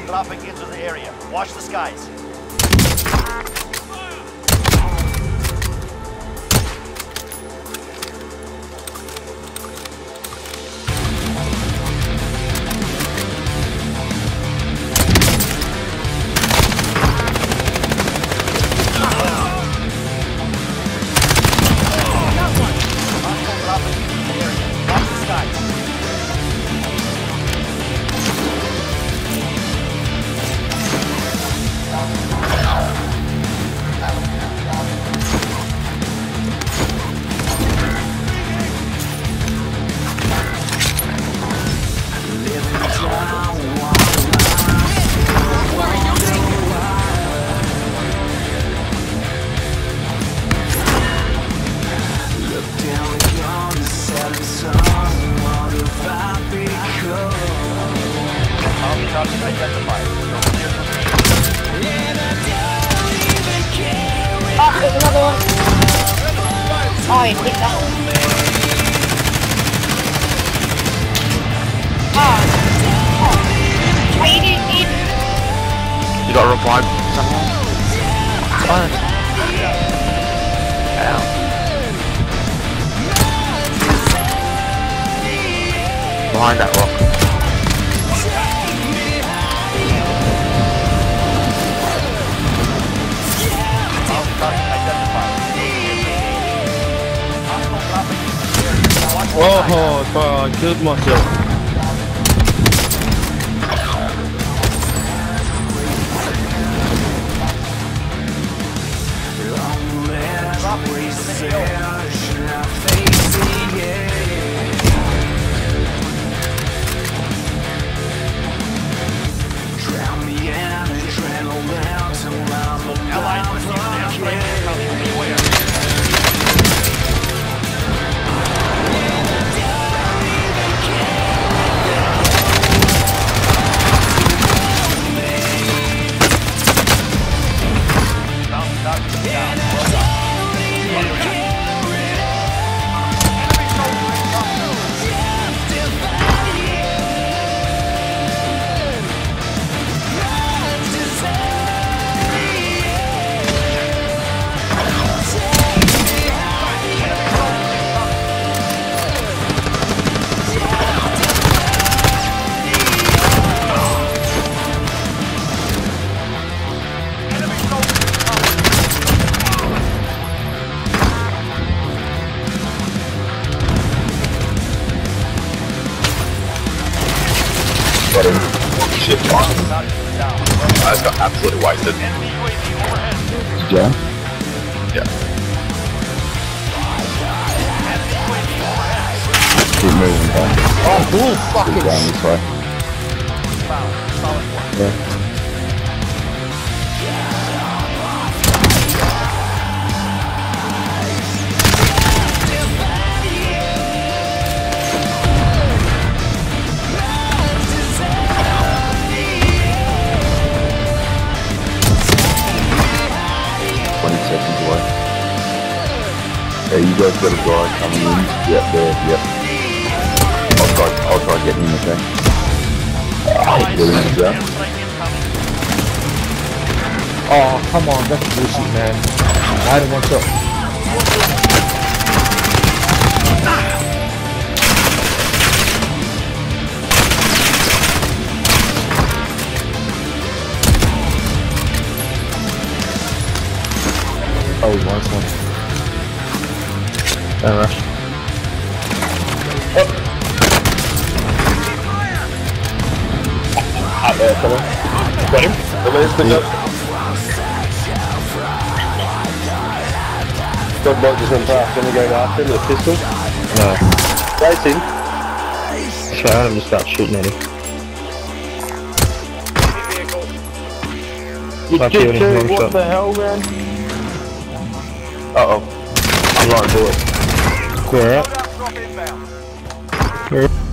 Hostile dropping into the area. Watch the skies. Oh, there's another one. Oh, he hit that one. Oh. Wait, you got a revive somehow? Fine. Ow. Behind that rock. Oh, bro, I killed myself. Shit, I just got absolutely wasted. Yeah? Yeah. Keep moving back. Oh, cool, fucking Keep down this way. Yeah. Yeah, you guys got a guy coming in. Yep, there, yep. I'll try getting him, okay? Get him down. Oh, come on, that's bullshit, man. I don't want to. Oh, nice one. Don't rush. Oh. Out there, fella. Got him? God bloke just went past, then we go after him with a pistol. No. Chase him. So Adam just starts shooting at him. You did too, what the hell, man? Uh oh. I'm not doing it. Alright.